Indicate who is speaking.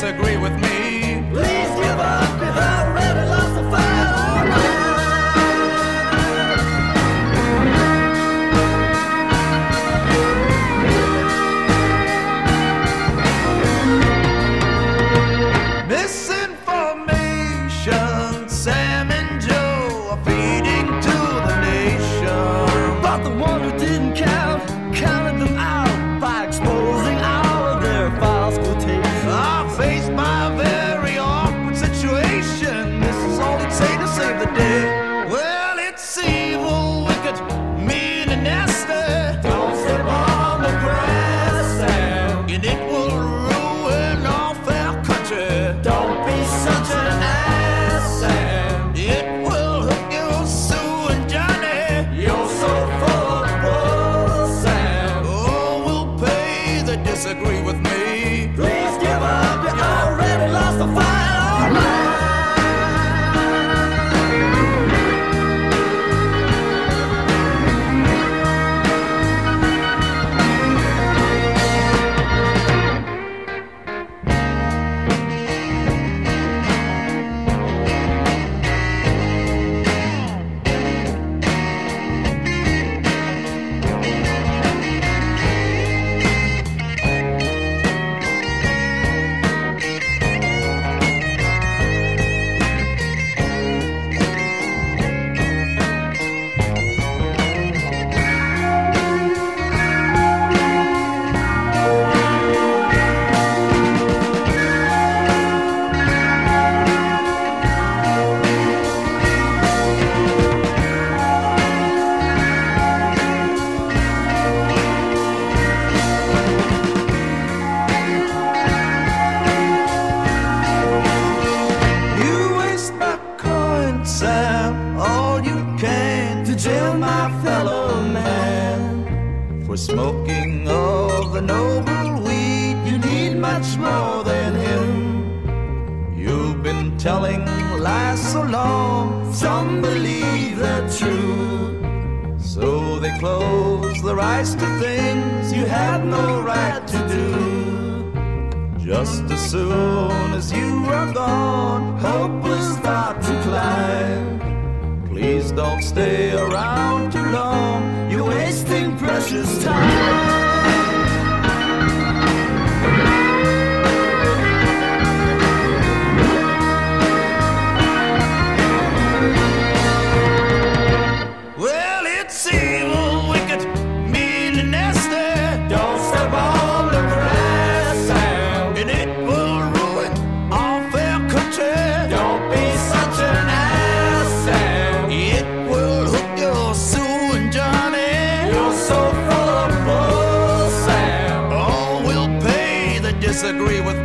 Speaker 1: disagree with me.
Speaker 2: Please give up, you've already lost the fight. All right.
Speaker 1: Misinformation, Sam and Joe are feeding to the nation.
Speaker 2: But the one who didn't count, counted them out by exposing all of their false quotations.
Speaker 1: I'm faced by a very awkward situation. This is all it say to save the day. Well, it's evil, wicked, mean and nasty.
Speaker 2: Don't step on the grass, Sam.
Speaker 1: And it will ruin our fair country.
Speaker 2: Don't be such an ass, Sam.
Speaker 1: It will hook you, Sue and Johnny.
Speaker 2: You're so full of bull, Sam.
Speaker 1: Oh, we'll pay the disagree with me.
Speaker 2: Please give up, you already lost the fight. All right.
Speaker 1: You waste my coin, Sam, all you can.
Speaker 2: To jail, my fellow man.
Speaker 1: For smoking of the noble weed,
Speaker 2: You need much more than him.
Speaker 1: you've been telling lies so long.
Speaker 2: Some believe they're true.
Speaker 1: So they close their eyes to things
Speaker 2: You have no right to do.
Speaker 1: just as soon as you are gone.
Speaker 2: Hope will start to climb.
Speaker 1: Please don't stay around too long.
Speaker 2: You're wasting precious time.
Speaker 1: Well, it's evil, wicked, mean and nasty.
Speaker 2: Don't step on the grass, Sam.
Speaker 1: And it will ruin our fair country.
Speaker 2: Don't be such an ass, Sam.
Speaker 1: It will hook your Sue and Johnny.
Speaker 2: You're so full of bull, Sam.
Speaker 1: Oh, we'll pay the disagree with